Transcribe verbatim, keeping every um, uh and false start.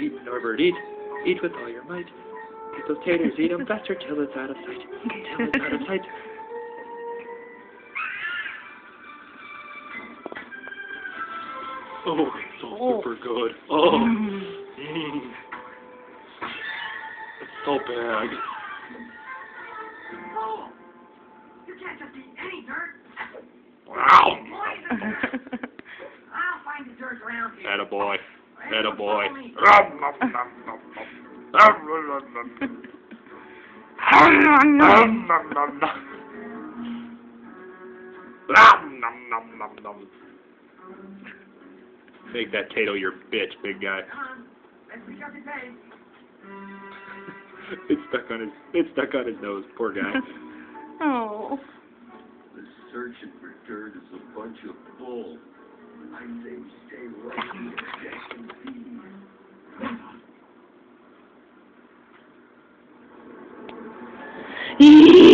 eat, Norbert, eat. Eat with all your might. Eat those taters, eat them faster till it's out of sight. Till it's out of sight. Oh, it's so Oh. super good. Oh. Mm. It's so bad. Oh, you can't just eat any dirt. Wow. Poison. I'll find the dirt around here. Attaboy. Attaboy. Make that Tato your bitch, big guy. Come on, let's pick up the pace. It's stuck on his. It's stuck on his nose. Poor guy. Oh. The searching for dirt is a bunch of bull. I say we stay right here, check and see. Eee!